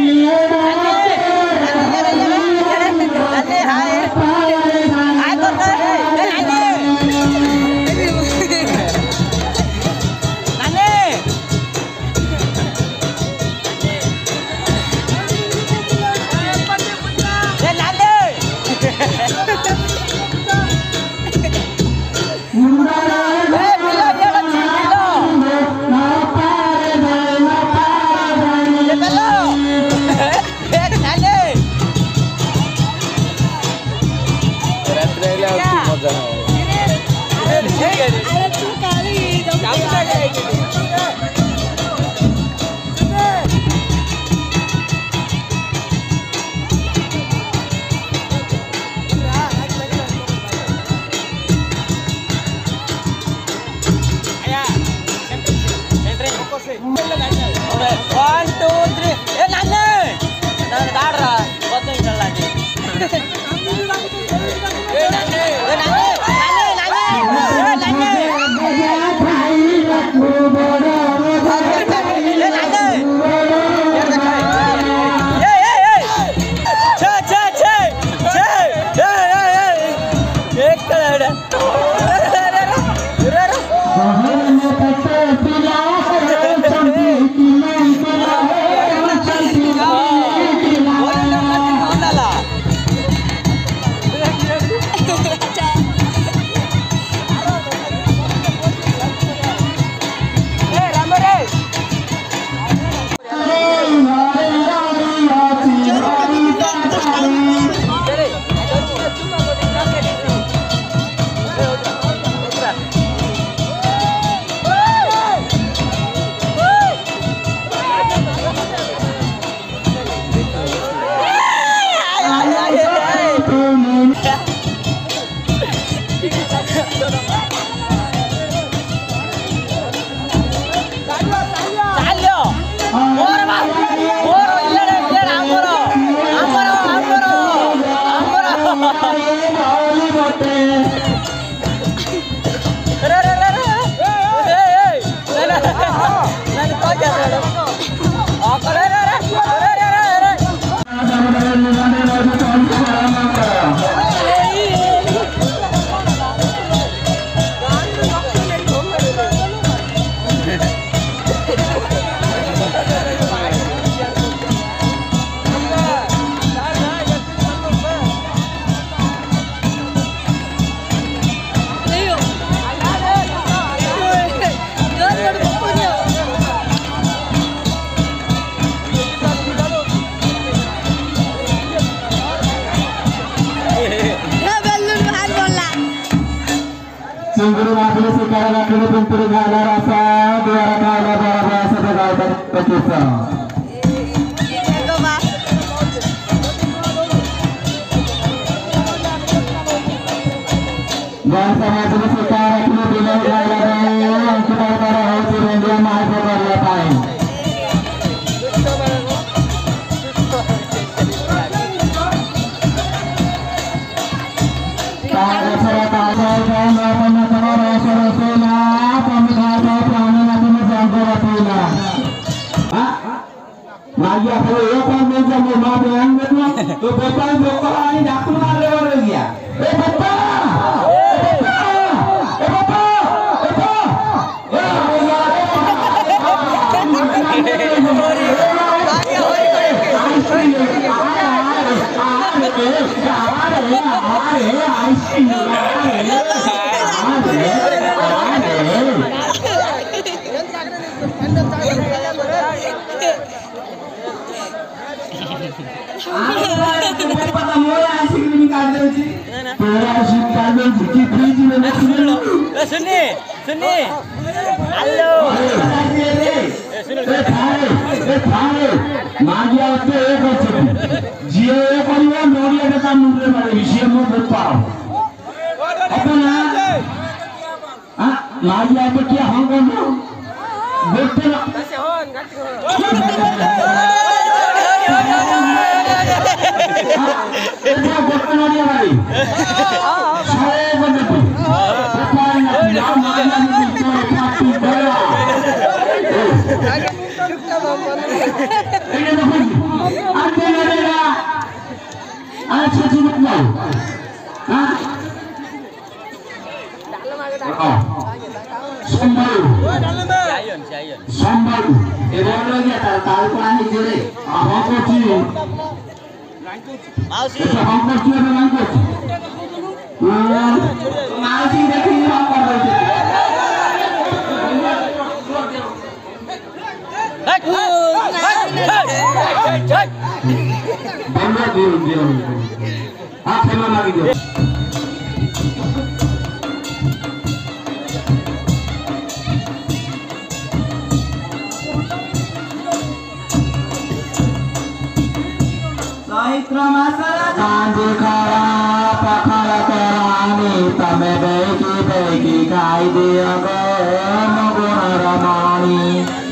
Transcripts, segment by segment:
Singguru mabili sekarang akhirnya pintu gala rasa dua kala rasa sebagai petusa. Dan sama juga sekarang ini bila gala yang kita para hasil dia mahal berlapain. Lagi apa ya kan meja mau makan betul tuh bapak ini datang ada lagi ya bapak सुनी hello मागिया होते एक होते जियो एक परिवार नोरिया के काम मुझे मारे विषय में बहुत पाओ अपन हाँ मागिया पे क्या हम कौन देखते ना इतना देखते नोरिया भाई सारे बंदे ini dapat ada ada cukup mau ah sambal sambal ini lagi tahu kan ini jadi apa sih Mausi apa sih memang Mausi देखी apa itu Bangga dia. Apa yang lagi dia? Saitra masalah janji kara pakala terani tame beki kai dia go mogona ramani.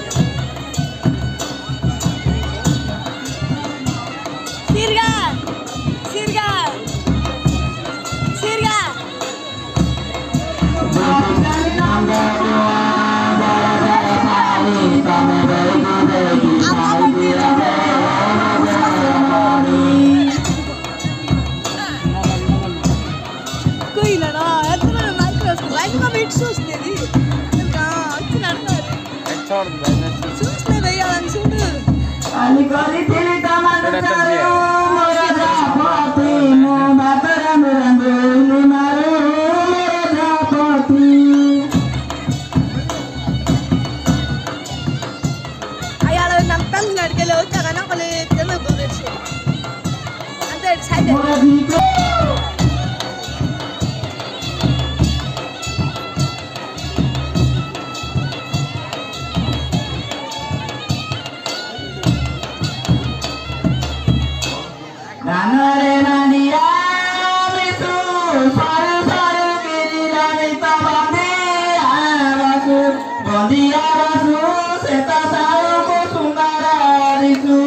Kali-kali pilih taman tercaru Meraja pati Mubatara merambu Limaru Meraja pati Ayah lo nampak nggak kalau jangan nak kalau jangan beres. Anda saya. Muradiko Nanare nandia misu saru saru kiri dani tabandi abasu bondia basu seta saru kusungara risu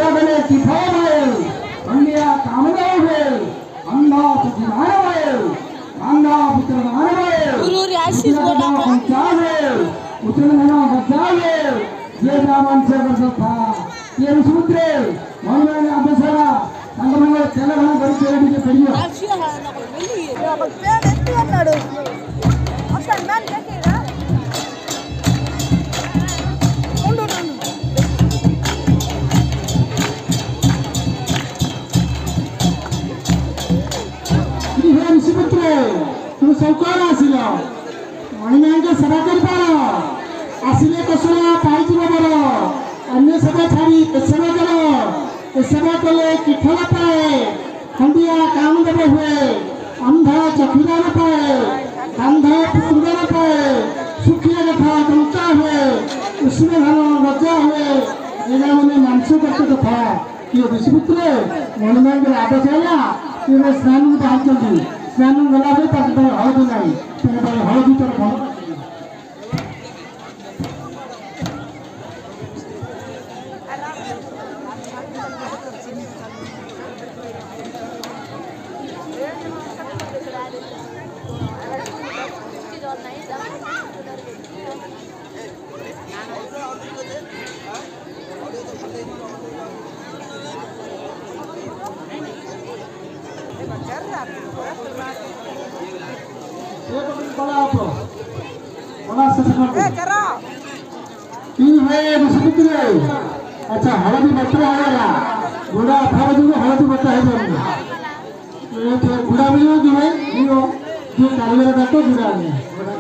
अन्य कामना है अन्ना तो जिनाना है आशीष गोटा ये रामन से करता था ये सूत्रे मनोरंजन अभ्यासरा संगमंगल तेलंगाना बड़ी चेड़ी के पढ़ियो आशीष है ना कोई मिली है तो पेड़ एत्ती अन्नाडु असल मैन देखेगा उंडु ये सुपुत्रे तू सौकार आसिलो मनोरंजन सभा कर पारो आसिले कसला पाइजी बाबर अन्य सभा छाड़ी सेवा करो सेवा कले किठल पाए खंडिया काम देव हुए अंधा चखुरा न पाए अंधा पुत्र न पाए सुखिया कथा कंचा हुए उसमें धन रजा हुए एना मने मानसो करते कथा ये ऋषिपुत्र मनोरंजन आदेश है ये स्नान में बाहर चलती स्नान गला पे तक हळदी नहीं तेरे हळदी तर भल अच्छा हलदी बच्चा आएगा घोड़ा अठारह दिन हलदी बच्चा है घोड़ा मिलो कि भाई जो कारीगर डाको घोड़ा में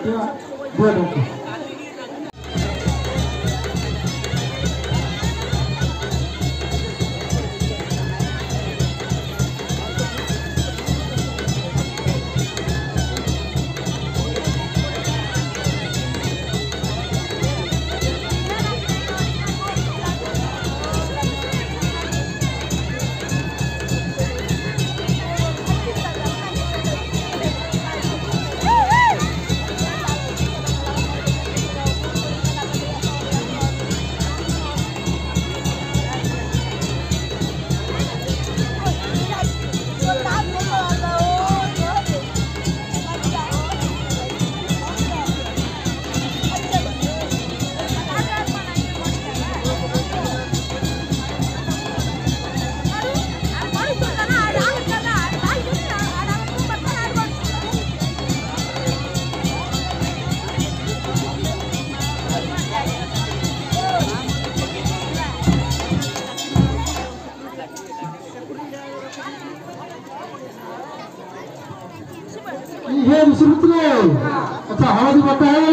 अच्छा हलदी बच्चा है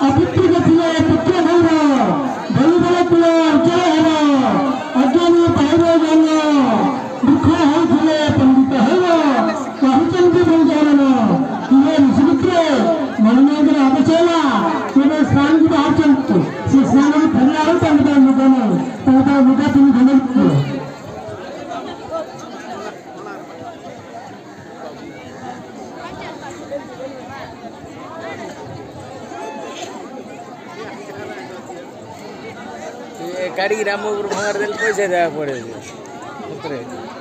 अभित्र गतिले पुत्र भैर बलिबल कुल अचल हेर अज्ञान पाइब ज्ञान दुख होइथिले पंडित हेब कहचंती बंजारन किए ऋषिमित्र मणिनागर अवचला केवल स्नान की बाहर चलते से स्नान में फैला हो तंगदा मुगन तंगदा मुगा तुम घनल गाड़ी रामपुर भांगर देल पैसा देवा पड़े उतरे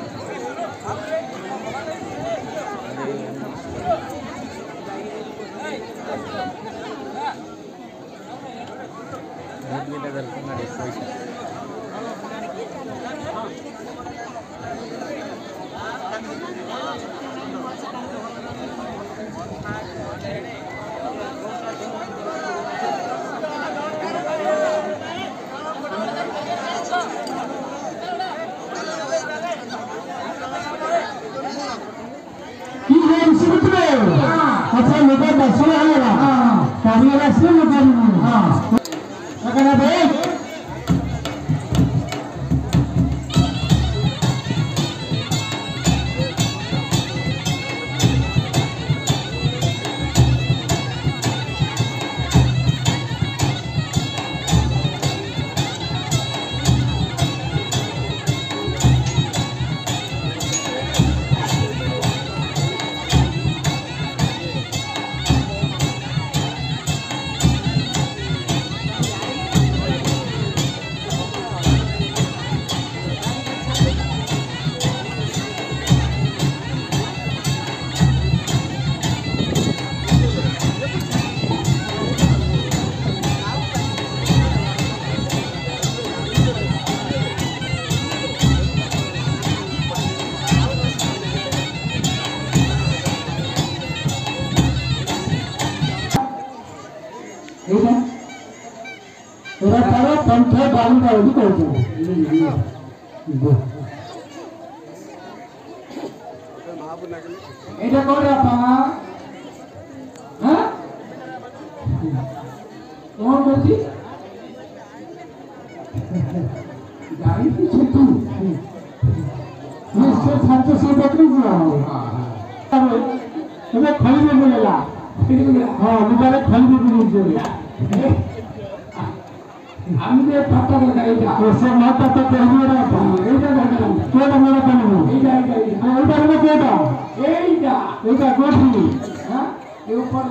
अच्छा मेरे दर्शन आएगा कारिया से निकाल हां लगना भाई तेरा सारा पंथे बालू का भी कहते हैं এটা করে আপা হ্যাঁ কোন বলছি গাড়ি পিছে তুই নিশ্চয় ছাত্র সে বকরি গুলো তবে তুমি খলিবে বলেলা হ্যাঁ মুবারে খলিবে বলে আমি যে পাতা লাগাইটা ওসে মাথা তো পেরিয়ে রাখা এইটা দেখলাম কোটা মেরে পানি এইটা এইটা হলো কোটা এইটা কোটি হ্যাঁ এই উপর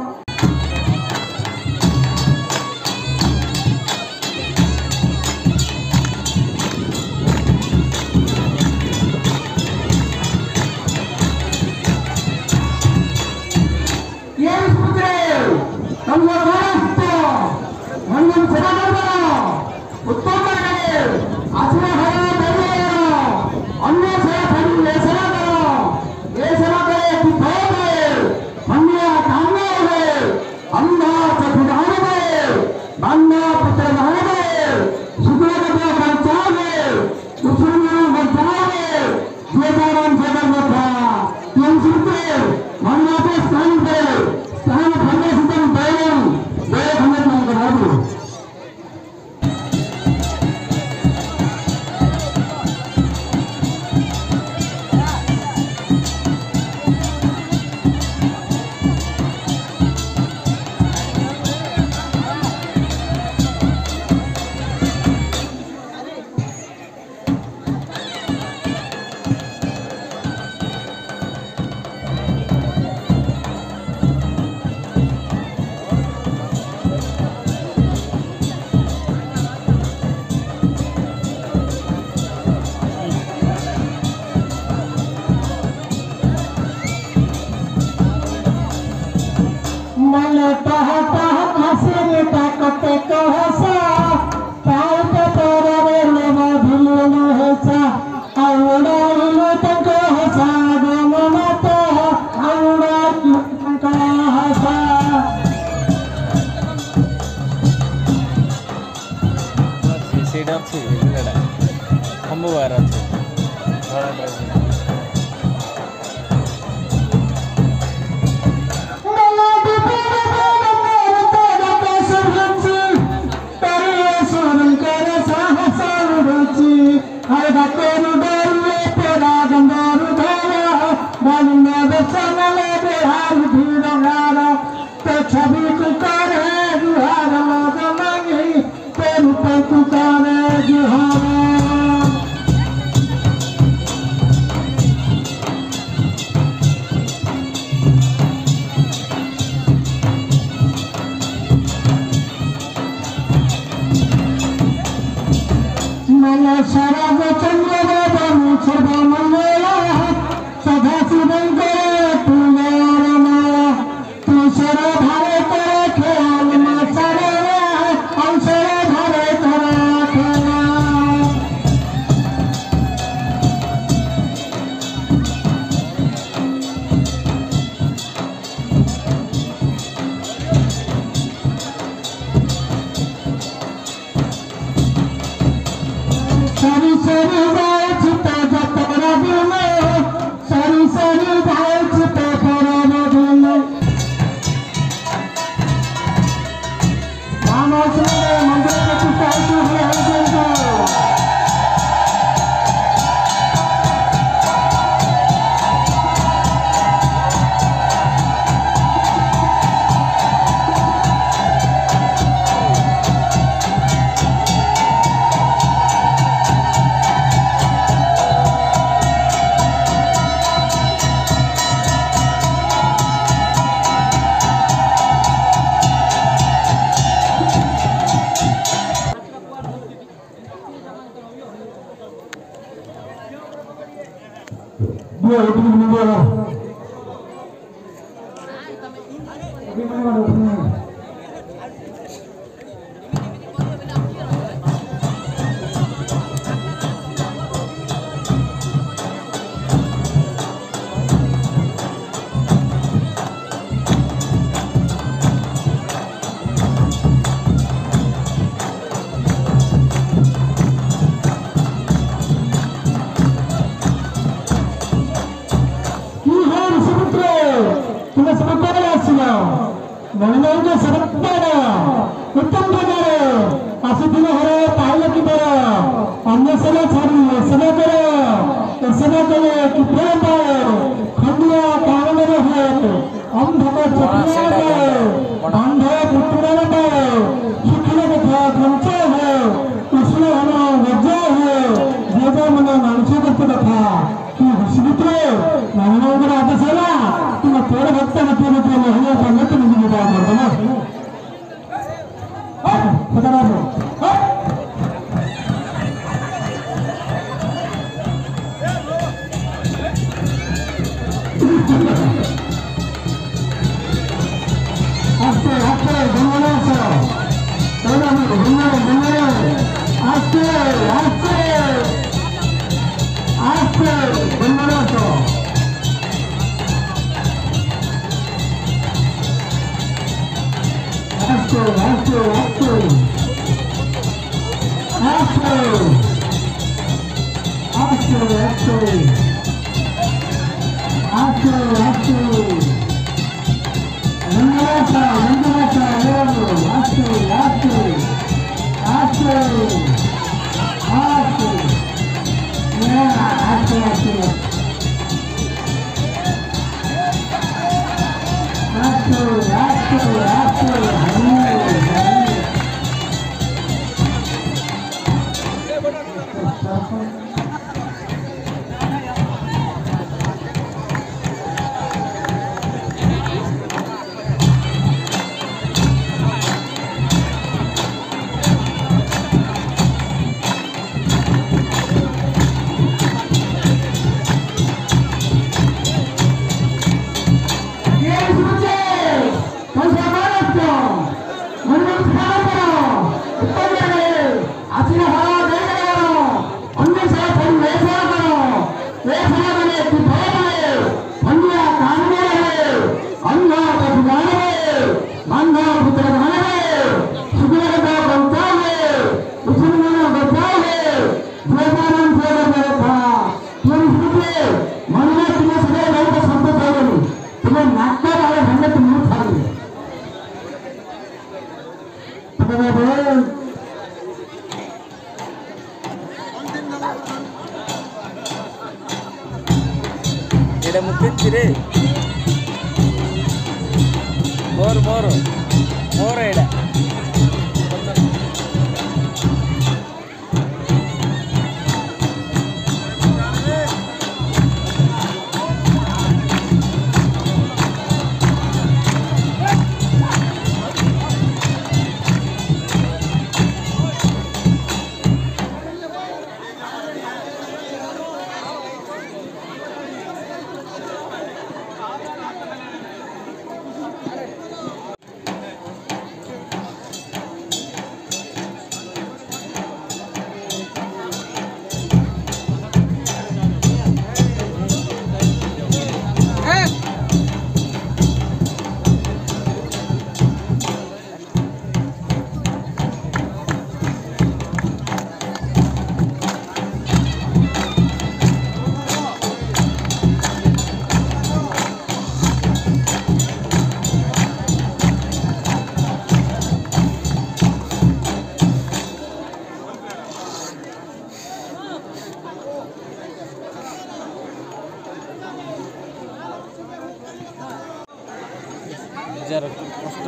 जरा कष्ट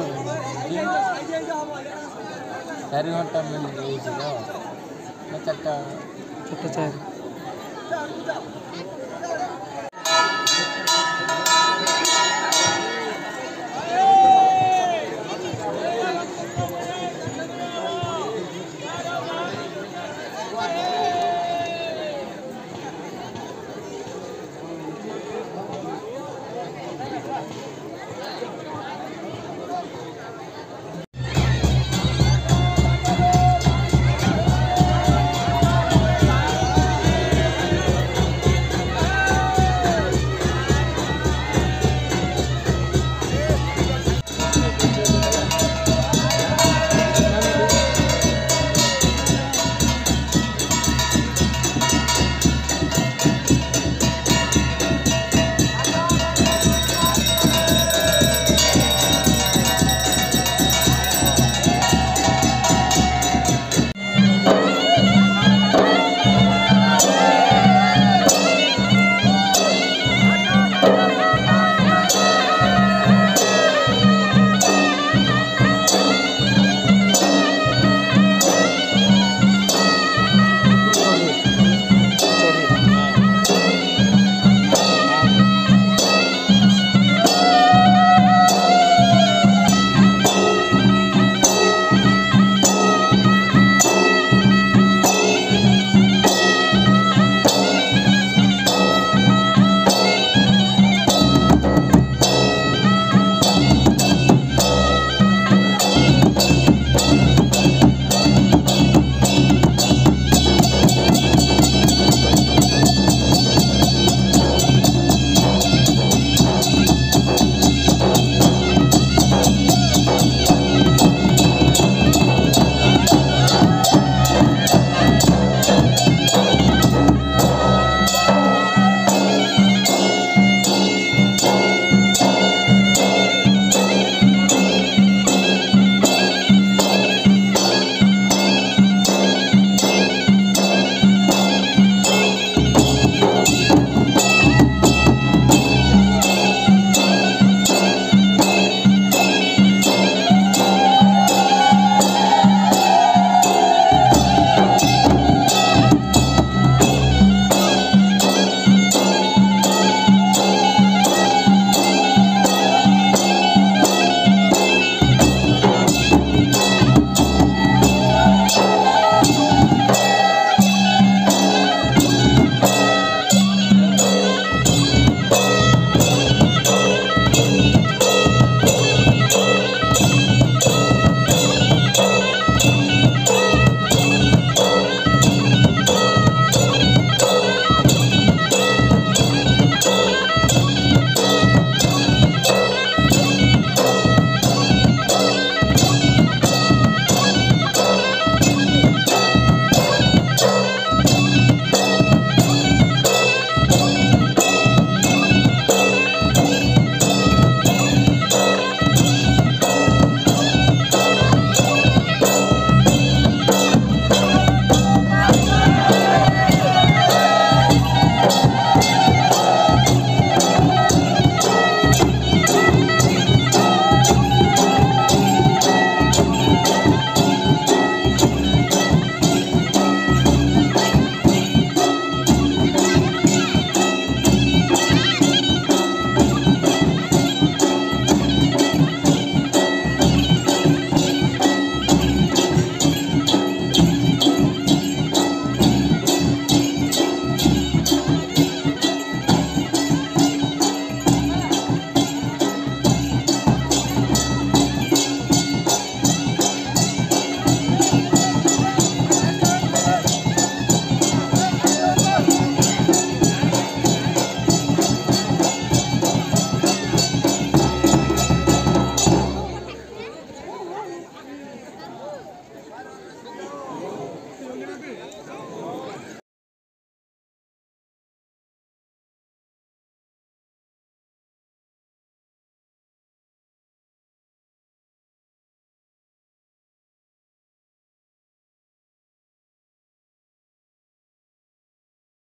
4 घंटा मिल गई छोटा छोटा